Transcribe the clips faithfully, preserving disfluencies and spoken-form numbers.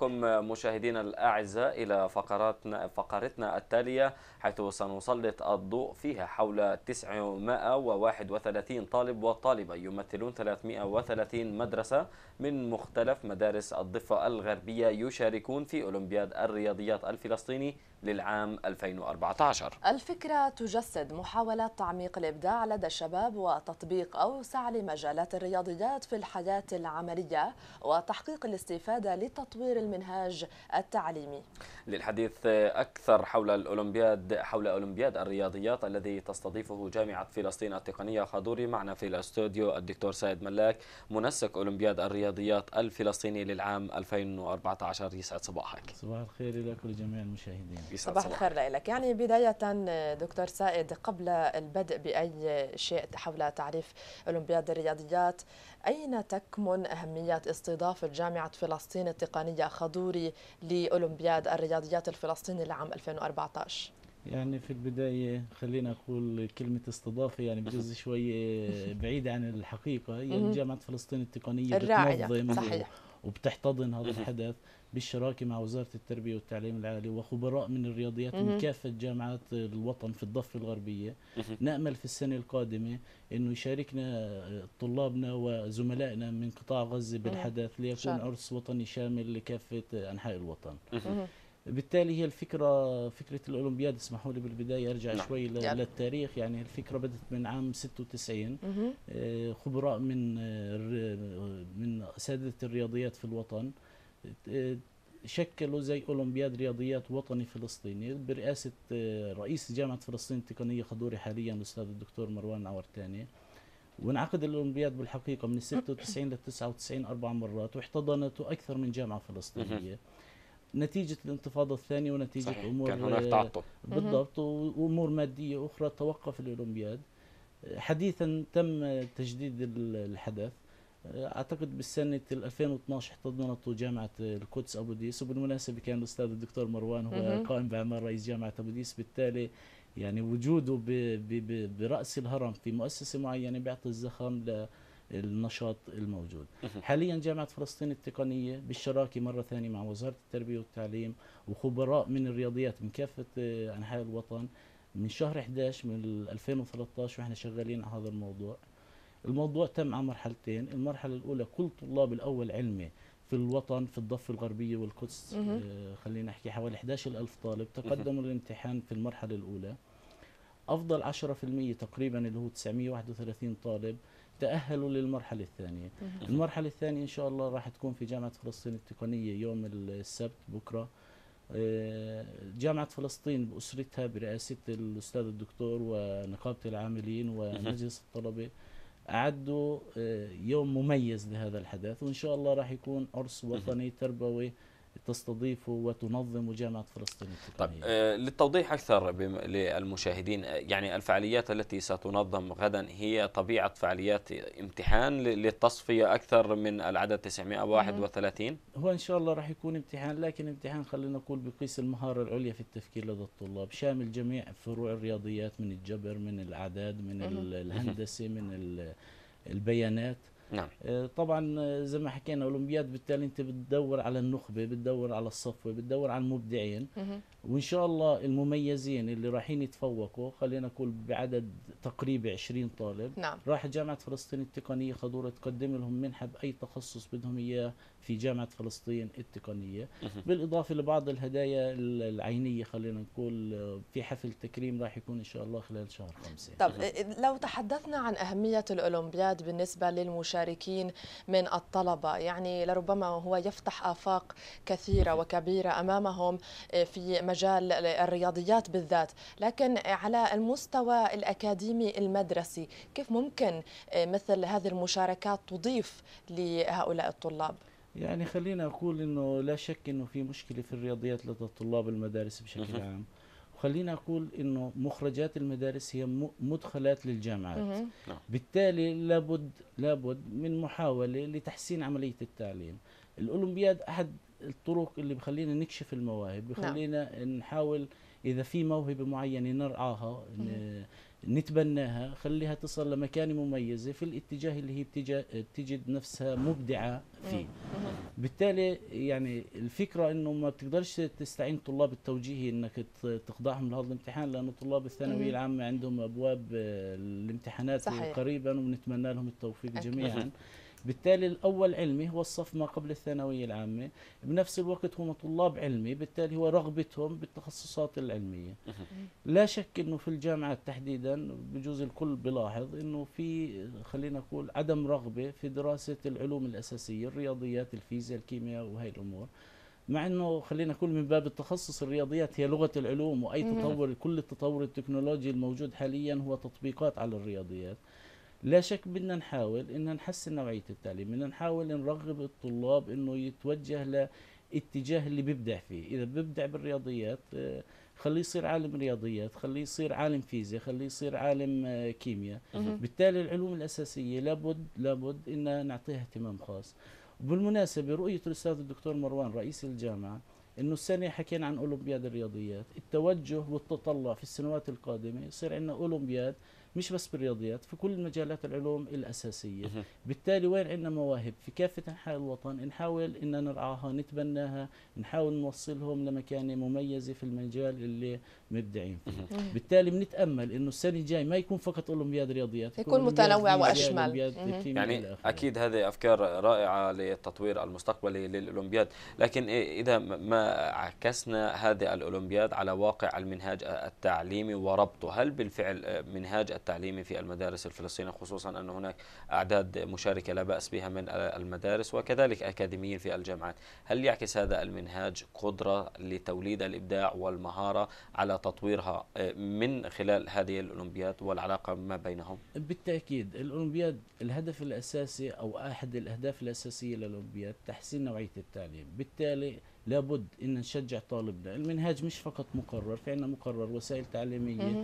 بكم مشاهدينا الأعزاء إلى فقراتنا فقرتنا التالية، حيث سنسلط الضوء فيها حول تسعمائة وواحد وثلاثين طالب وطالبة يمثلون ثلاثمائة وثلاثين مدرسة من مختلف مدارس الضفة الغربية يشاركون في أولمبياد الرياضيات الفلسطيني للعام ألفين وأربعة عشر. الفكرة تجسد محاولة تعميق الإبداع لدى الشباب وتطبيق أوسع لمجالات الرياضيات في الحياة العملية وتحقيق الاستفادة لتطوير المنهاج التعليمي. للحديث أكثر حول الأولمبياد حول أولمبياد الرياضيات الذي تستضيفه جامعة فلسطين التقنية خاضوري، معنا في الاستوديو الدكتور سائد ملاك، منسق أولمبياد الرياضيات الفلسطيني للعام ألفين وأربعة عشر. يسعد صباحك. صباح الخير لك ولجميع المشاهدين. صباح الخير لك. يعني بداية دكتور سائد، قبل البدء بأي شيء حول تعريف أولمبياد الرياضيات، أين تكمن أهمية استضافة جامعة فلسطين التقنية خاضوري لأولمبياد الرياضيات الفلسطيني لعام ألفين وأربعة عشر؟ يعني في البداية خلينا أقول كلمة استضافة يعني بجوز شوي بعيدة عن الحقيقة. يعني جامعة فلسطين التقنية بتنظم صحيح. وبتحتضن هذا الحدث بالشراكة مع وزارة التربية والتعليم العالي وخبراء من الرياضيات من كافة جامعات الوطن في الضفة الغربية. نأمل في السنة القادمة أنه يشاركنا طلابنا وزملائنا من قطاع غزة بالحدث ليكون عرس وطني شامل لكافة أنحاء الوطن. بالتالي هي الفكرة فكرة الأولمبياد، اسمحوا لي بالبداية أرجع نعم. شوي للتاريخ. يعني الفكرة بدأت من عام ستة وتسعين. خبراء من من أساتذة الرياضيات في الوطن شكلوا زي أولمبياد رياضيات وطني فلسطيني برئاسة رئيس جامعة فلسطين التقنية خاضوري حاليا الأستاذ الدكتور مروان عورتاني. وانعقد الأولمبياد بالحقيقة من ستة وتسعين ل تسعة وتسعين أربع مرات، واحتضنته أكثر من جامعة فلسطينية نتيجة الانتفاضة الثانية ونتيجة صحيح. أمور كان هناك تعطل بالضبط وأمور مادية أخرى توقف الأولمبياد. حديثا تم تجديد الحدث، أعتقد بالسنة ألفين واثناشر احتضنته جامعة القدس أبو ديس، وبالمناسبة كان الأستاذ الدكتور مروان هو قائم بأعمال رئيس جامعة أبو ديس. بالتالي يعني وجوده برأس الهرم في مؤسسة معينة بيعطي الزخم النشاط الموجود. حاليا جامعة فلسطين التقنية بالشراكة مرة ثانية مع وزارة التربية والتعليم وخبراء من الرياضيات من كافة أنحاء الوطن من شهر أحد عشر من ألفين وثلاثة عشر واحنا شغالين على هذا الموضوع. الموضوع تم على مرحلتين. المرحلة الأولى كل طلاب الأول علمي في الوطن في الضفة الغربية والقدس، آه خلينا نحكي حوالي أحد عشر ألف طالب تقدموا للامتحان في المرحلة الأولى. أفضل عشرة بالمئة تقريبا اللي هو تسعمائة وواحد وثلاثين طالب تأهلوا للمرحلة الثانية. المرحلة الثانية إن شاء الله راح تكون في جامعة فلسطين التقنية يوم السبت بكرة. جامعة فلسطين بأسرتها برئاسة الأستاذ الدكتور ونقابة العاملين ومجلس الطلبة أعدوا يوم مميز لهذا الحدث، وإن شاء الله راح يكون عرس وطني تربوي تستضيف وتنظم جامعة فلسطين التقنية. طيب للتوضيح أكثر للمشاهدين، يعني الفعاليات التي ستنظم غدا هي طبيعة فعاليات امتحان للتصفية أكثر من العدد تسعمائة وواحد وثلاثين؟ هو إن شاء الله راح يكون امتحان، لكن امتحان خلينا نقول بقيس المهارة العليا في التفكير لدى الطلاب، شامل جميع فروع الرياضيات من الجبر من الأعداد من الهندسة من البيانات. نعم. طبعا زي ما حكينا أولمبياد، بالتالي انت بتدور على النخبة، بتدور على الصفوة، بتدور على المبدعين، وان شاء الله المميزين اللي رايحين يتفوقوا خلينا نقول بعدد تقريبا عشرين طالب. نعم. راح جامعة فلسطين التقنية خاضورة تقدم لهم منحة بأي تخصص بدهم إياه في جامعة فلسطين التقنية، بالإضافة لبعض الهدايا العينية خلينا نقول في حفل تكريم راح يكون إن شاء الله خلال شهر خمسة. طب لو تحدثنا عن أهمية الأولمبياد بالنسبة للمشاركين من الطلبة، يعني لربما هو يفتح آفاق كثيرة وكبيرة أمامهم في مجال الرياضيات بالذات، لكن على المستوى الأكاديمي المدرسي كيف ممكن مثل هذه المشاركات تضيف لهؤلاء الطلاب؟ يعني خلينا أقول إنه لا شك إنه في مشكلة في الرياضيات لدى طلاب المدارس بشكل عام، وخلينا أقول إنه مخرجات المدارس هي مدخلات للجامعات. بالتالي لابد لابد من محاولة لتحسين عملية التعليم. الأولمبياد أحد الطرق اللي بخلينا نكشف المواهب، بخلينا نحاول إذا في موهبة معينة نرعاها، نتبناها، خليها تصل لمكانة مميزة في الاتجاه اللي هي بتجد نفسها مبدعة فيه. بالتالي يعني الفكرة انه ما بتقدرش تستعين طلاب التوجيهي انك تخضعهم لهذا الامتحان، لانه طلاب الثانوية العامة عندهم ابواب الامتحانات صحيح. قريبا، ونتمنى لهم التوفيق جميعا. بالتالي الأول علمي هو الصف ما قبل الثانوية العامة، بنفس الوقت هم طلاب علمي، بالتالي هو رغبتهم بالتخصصات العلمية. لا شك أنه في الجامعات تحديدا بجوز الكل بلاحظ أنه في خلينا نقول عدم رغبة في دراسة العلوم الأساسية، الرياضيات، الفيزياء، الكيمياء وهي الأمور، مع أنه خلينا نقول من باب التخصص الرياضيات هي لغة العلوم، وأي تطور، كل التطور التكنولوجي الموجود حاليا هو تطبيقات على الرياضيات. لا شك بدنا نحاول ان نحسن نوعية التعليم، بدنا نحاول نرغب الطلاب انه يتوجه لاتجاه اللي بيبدع فيه. اذا بيبدع بالرياضيات خليه يصير عالم رياضيات، خليه يصير عالم فيزياء، خليه يصير عالم كيمياء. بالتالي العلوم الاساسية لابد لابد ان نعطيها اهتمام خاص. وبالمناسبة رؤية الاستاذ الدكتور مروان رئيس الجامعة انه السنة حكينا عن اولمبياد الرياضيات، التوجه والتطلع في السنوات القادمة يصير عندنا اولمبياد مش بس بالرياضيات، في كل مجالات العلوم الأساسية. بالتالي وين عندنا مواهب في كافة أنحاء الوطن نحاول إن نرعاها، نتبناها، نحاول نوصلهم لمكانة مميزة في المجال اللي مبدعين فيه. بالتالي بنتأمل إنه السنة الجاي ما يكون فقط أولمبياد رياضيات، يكون متنوع وأشمل. يعني أكيد هذه أفكار رائعة للتطوير المستقبلي للأولمبياد، لكن إذا ما عكسنا هذه الأولمبياد على واقع المنهاج التعليمي وربطه، هل بالفعل منهاج التعليمي في المدارس الفلسطينية، خصوصا أن هناك أعداد مشاركة لا بأس بها من المدارس وكذلك أكاديميين في الجامعات، هل يعكس هذا المنهاج قدرة لتوليد الإبداع والمهارة على تطويرها من خلال هذه الأولمبياد والعلاقة ما بينهم؟ بالتأكيد الأولمبياد الهدف الأساسي أو أحد الأهداف الأساسية للأولمبياد تحسين نوعية التعليم. بالتالي لابد أن نشجع طالبنا. المنهاج مش فقط مقرر، في عندنا مقرر، وسائل تعليمية،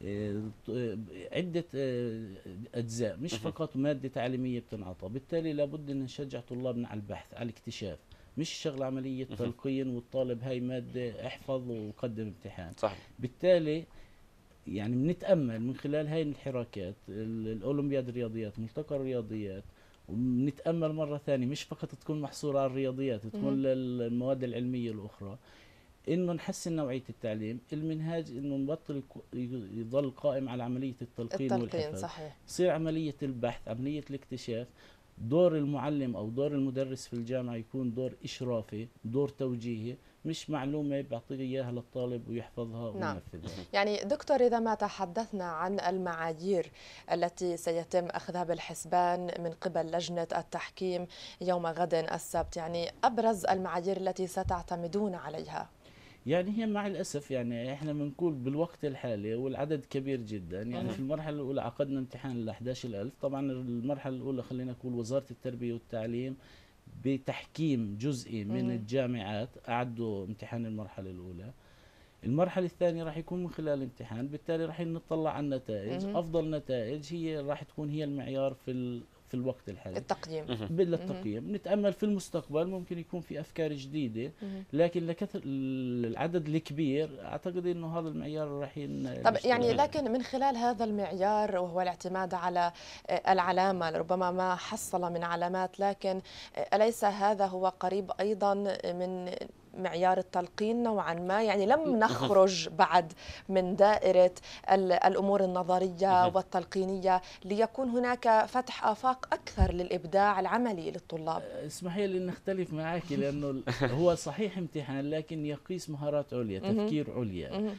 عدة أجزاء، مش فقط مادة تعليمية بتنعطى. بالتالي لابد أن نشجع طلابنا على البحث، على الاكتشاف، مش شغل عملية تلقين والطالب هاي مادة احفظ وقدم امتحان. صحيح. بالتالي يعني بنتأمل من خلال هاي الحراكات، الأولمبياد الرياضيات، ملتقى الرياضيات، ونتأمل مرة ثانية مش فقط تكون محصورة على الرياضيات، تكون للمواد العلمية الأخرى، انه نحسن نوعية التعليم. المنهاج انه نبطل يظل قائم على عملية التلقين, التلقين والحفظ، صحيح. يصير عملية البحث، عملية الاكتشاف. دور المعلم او دور المدرس في الجامعة يكون دور اشرافي، دور توجيهي، مش معلومة بعطيه اياها للطالب ويحفظها نعم. وينفذها. يعني دكتور، اذا ما تحدثنا عن المعايير التي سيتم اخذها بالحسبان من قبل لجنة التحكيم يوم غد السبت، يعني ابرز المعايير التي ستعتمدون عليها؟ يعني هي مع الأسف يعني احنا بنقول بالوقت الحالي والعدد كبير جدا. يعني في المرحلة الأولى عقدنا امتحان ل أحد عشر ألف. طبعا المرحلة الأولى خلينا نقول وزارة التربية والتعليم بتحكيم جزئي من الجامعات أعدوا امتحان المرحلة الأولى. المرحلة الثانية راح يكون من خلال امتحان، بالتالي راح نطلع على النتائج. أفضل نتائج هي راح تكون هي المعيار في في الوقت الحالي، التقييم. بالتقييم نتأمل في المستقبل ممكن يكون في أفكار جديدة، لكن لكثر العدد الكبير أعتقد إنه هذا المعيار راح ين... طب يعني لكن من خلال هذا المعيار وهو الاعتماد على العلامة، ربما ما حصل من علامات، لكن أليس هذا هو قريب أيضا من معيار التلقين نوعا ما؟ يعني لم نخرج بعد من دائرة الأمور النظرية والتلقينية ليكون هناك فتح آفاق أكثر للإبداع العملي للطلاب. اسمحي لي نختلف معك، لأنه هو صحيح امتحان لكن يقيس مهارات عليا، تفكير عليا،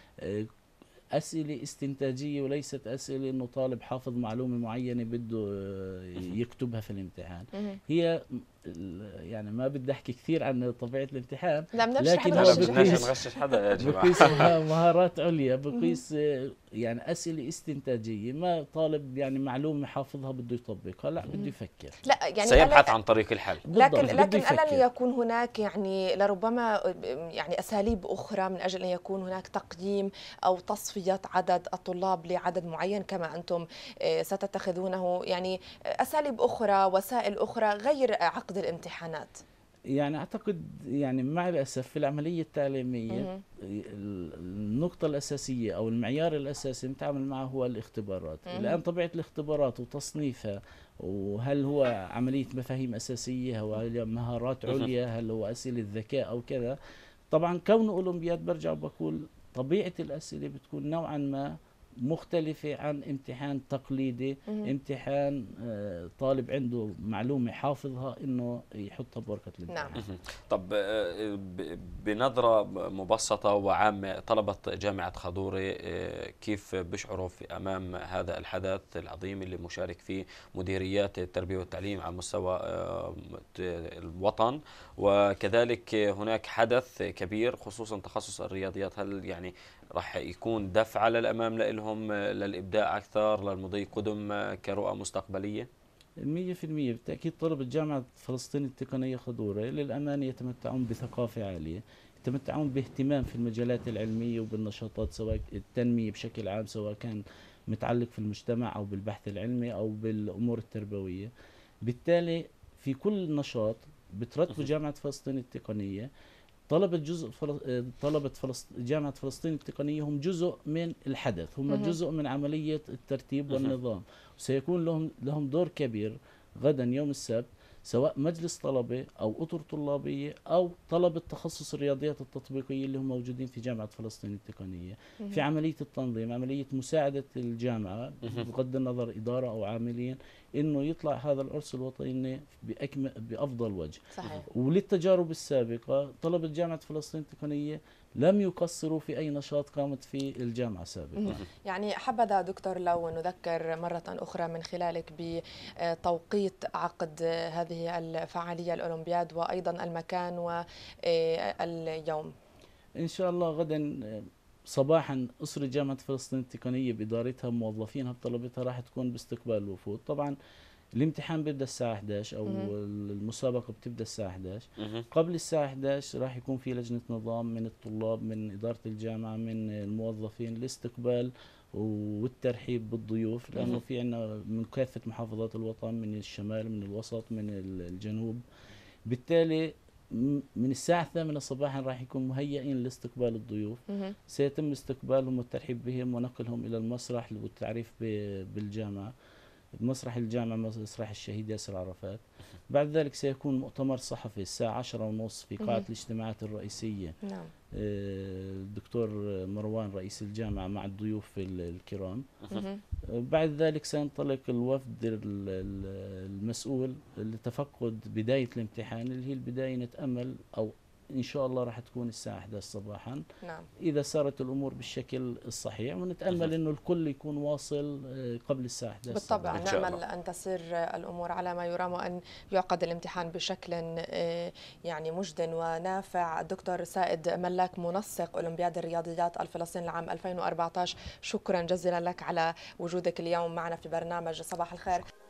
أسئلة استنتاجية، وليست أسئلة إنه طالب حافظ معلومة معينة بده يكتبها في الامتحان. هي يعني ما بدي أحكي كثير عن طبيعة الامتحان، لكن هو بقيس حدا يا جماعة. بقيس مهارات عليا، بقيس يعني أسئلة استنتاجية. ما طالب يعني معلومة حافظها بده يطبقها، لا بده يفكر، لا يعني سيبحث عن طريق الحل. لكن لكن ألن يكون هناك يعني لربما يعني أساليب أخرى من أجل أن يكون هناك تقييم أو تصفية عدد الطلاب لعدد معين كما أنتم ستتخذونه، يعني أساليب أخرى، وسائل أخرى غير عقد الامتحانات؟ يعني أعتقد يعني مع الأسف في العملية التعليمية مهم. ال- النقطة الأساسية أو المعيار الأساسي نتعامل معه هو الاختبارات. مهم. الآن طبيعة الاختبارات وتصنيفها، وهل هو عملية مفاهيم أساسية، هو هل مهارات عليا، هل هو أسئلة ذكاء أو كذا. طبعا كونه أولمبياد برجع بقول طبيعة الأسئلة بتكون نوعا ما مختلفة عن امتحان تقليدي، مهم. امتحان آه، طالب عنده معلومة حافظها انه يحطها بورقة نعم. الامتحان. مهم. طب آه، ب- بنظرة مبسطة وعامة، طلبة جامعة خضوري آه، كيف بيشعروا في أمام هذا الحدث العظيم اللي مشارك فيه مديريات التربية والتعليم على مستوى آه، الوطن، وكذلك هناك حدث كبير خصوصا تخصص الرياضيات؟ هل يعني راح يكون دفعة للأمام لهم للإبداع أكثر، للمضي قدم كرؤى مستقبلية؟ مية في المية بالتأكيد طلبة جامعة فلسطين التقنية خضورة للأمانة يتمتعون بثقافة عالية، يتمتعون باهتمام في المجالات العلمية وبالنشاطات، سواء التنمية بشكل عام، سواء كان متعلق في المجتمع أو بالبحث العلمي أو بالأمور التربوية. بالتالي في كل نشاط بترتبه جامعة فلسطين التقنية، طلبة جزء فل... آه، طلبة فلسط... جامعة فلسطين التقنية هم جزء من الحدث، هم مهم. جزء من عملية الترتيب مهم. والنظام، وسيكون لهم لهم دور كبير غدا يوم السبت، سواء مجلس طلبة أو أطر طلابية أو طلبة تخصص الرياضيات التطبيقية اللي هم موجودين في جامعة فلسطين التقنية، في مهم. عملية التنظيم، عملية مساعدة الجامعة مهم. بغض النظر إدارة أو عاملين، إنه يطلع هذا العرس الوطني بأكمل بأفضل وجه. صحيح. وللتجارب السابقة طلبة جامعة فلسطين التقنية لم يقصروا في أي نشاط قامت فيه الجامعة سابقا. مهم. يعني حبذا دكتور لو نذكر مرة أخرى من خلالك بتوقيت عقد هذه الفعالية الأولمبياد وأيضا المكان واليوم. إن شاء الله غدا آه، صباحا أسرة جامعة فلسطين التقنية بإدارتها موظفينها بطلبتها راح تكون باستقبال الوفود. طبعا الامتحان بيبدأ الساعة إحدى عشر أو مهم. المسابقة بتبدأ الساعة إحدى عشر. مهم. قبل الساعة إحدى عشر راح يكون في لجنة نظام من الطلاب، من إدارة الجامعة، من الموظفين، الاستقبال والترحيب بالضيوف، لأنه مهم. في عنا من كافة محافظات الوطن، من الشمال، من الوسط، من الجنوب. بالتالي م- من الساعة الثامنة صباحا راح يكون مهيئين لاستقبال الضيوف، مهم. سيتم استقبالهم والترحيب بهم ونقلهم إلى المسرح والتعريف ب- بالجامعة، مسرح الجامعة، مسرح الشهيد ياسر عرفات. بعد ذلك سيكون مؤتمر صحفي الساعة عشرة ونص في قاعة مهم. الاجتماعات الرئيسية، نعم. آه، الدكتور مروان رئيس الجامعة مع الضيوف ال- الكرام. مهم. آه، بعد ذلك سينطلق الوفد ال- ال- المسؤول لتفقد بداية الامتحان، اللي هي البداية نتأمل أو إن شاء الله راح تكون الساعة إحدى عشر صباحا نعم. إذا سارت الأمور بالشكل الصحيح، ونتأمل إنه الكل يكون واصل آه، قبل الساعة إحدى عشر بالطبع صباحا. إن شاء نأمل الله. أن تسير الأمور على ما يرام وأن يعقد الامتحان بشكل آه، يعني مجد ونافع. الدكتور سائد ملاك منسق أولمبياد الرياضيات الفلسطيني لعام ألفين وأربعة عشر، شكرا جزيلا لك على وجودك اليوم معنا في برنامج صباح الخير.